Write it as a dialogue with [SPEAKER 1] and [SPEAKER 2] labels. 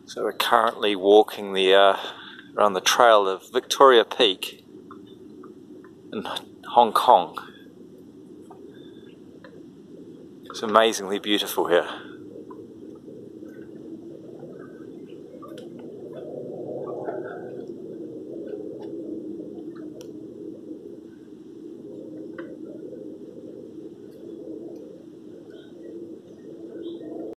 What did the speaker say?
[SPEAKER 1] So we're currently walking around the trail of Victoria Peak in Hong Kong. It's amazingly beautiful here.